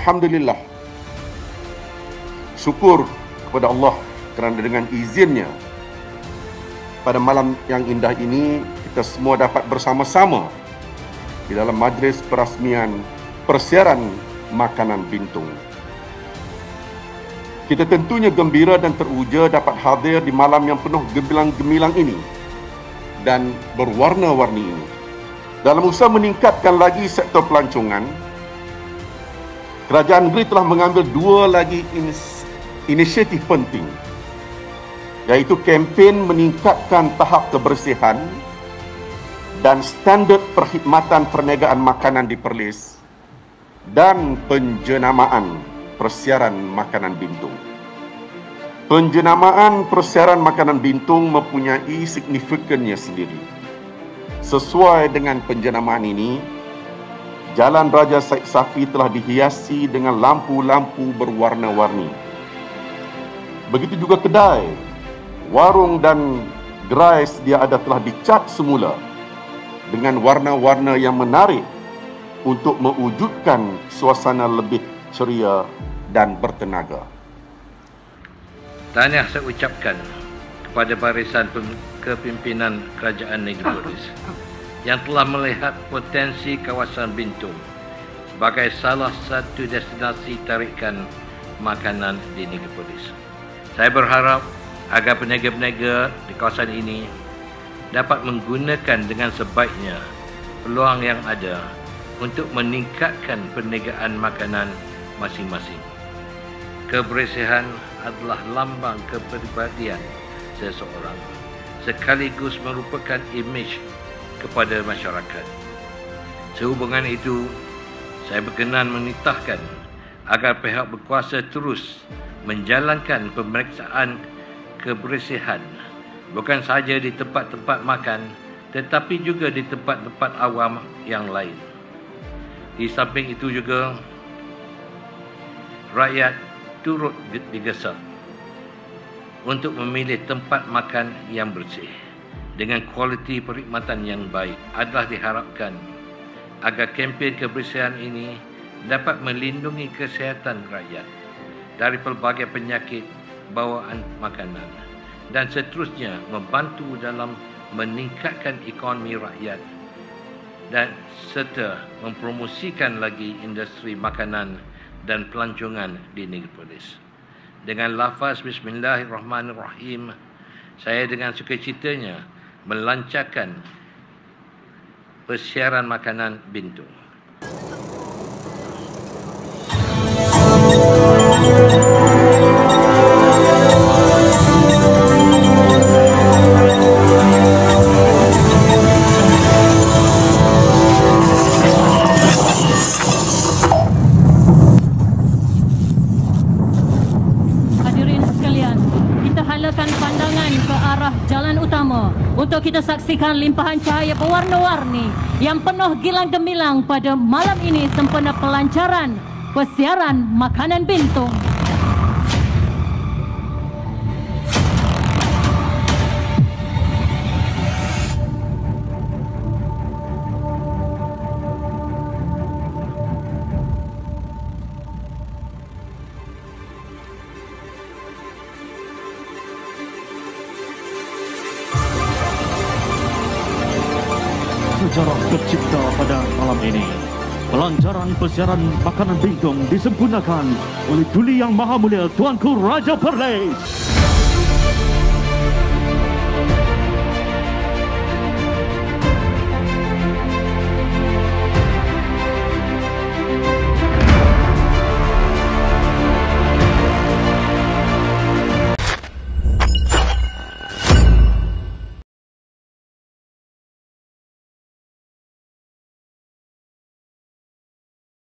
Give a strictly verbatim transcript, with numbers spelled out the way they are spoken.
Alhamdulillah, syukur kepada Allah kerana dengan izinnya pada malam yang indah ini kita semua dapat bersama-sama di dalam majlis perasmian persiaran makanan Bintung. Kita tentunya gembira dan teruja dapat hadir di malam yang penuh gemilang-gemilang ini dan berwarna-warni ini. Dalam usaha meningkatkan lagi sektor pelancongan, Kerajaan negeri telah mengambil dua lagi inis, inisiatif penting, iaitu kempen meningkatkan tahap kebersihan dan standard perkhidmatan perniagaan makanan di Perlis dan penjenamaan persiaran makanan Bintung. Penjenamaan persiaran makanan Bintung mempunyai signifikannya sendiri. Sesuai dengan penjenamaan ini, Jalan Raja Said Safi telah dihiasi dengan lampu-lampu berwarna-warni. Begitu juga kedai, warung dan gerai sedia ada telah dicat semula dengan warna-warna yang menarik untuk mewujudkan suasana lebih ceria dan bertenaga. Tahniah saya ucapkan kepada barisan kepimpinan Kerajaan Negeri Perlis yang telah melihat potensi kawasan Bintung sebagai salah satu destinasi tarikan makanan di Negeri Perlis. Saya berharap agar peniaga-peniaga di kawasan ini dapat menggunakan dengan sebaiknya peluang yang ada untuk meningkatkan perniagaan makanan masing-masing. Kebersihan adalah lambang kepribadian seseorang, sekaligus merupakan imej kepada masyarakat. Sehubungan itu, saya berkenan menitahkan agar pihak berkuasa terus menjalankan pemeriksaan kebersihan bukan sahaja di tempat-tempat makan tetapi juga di tempat-tempat awam yang lain. Di samping itu juga, rakyat turut digesak untuk memilih tempat makan yang bersih dengan kualiti perkhidmatan yang baik. Adalah diharapkan agar kempen kebersihan ini dapat melindungi kesihatan rakyat dari pelbagai penyakit bawaan makanan dan seterusnya membantu dalam meningkatkan ekonomi rakyat dan serta mempromosikan lagi industri makanan dan pelancongan di Negeri Perlis. Dengan lafaz Bismillahirrahmanirrahim, saya dengan sukacitanya melancarkan persiaran makanan Bintung. Untuk kita saksikan limpahan cahaya berwarna-warni yang penuh gilang gemilang pada malam ini sempena pelancaran persiaran makanan Bintung. Sejarah tercipta pada malam ini. Pelancaran persiaran makanan Bintung disempurnakan oleh Tuli Yang Maha Mulia Tuanku Raja Perlis.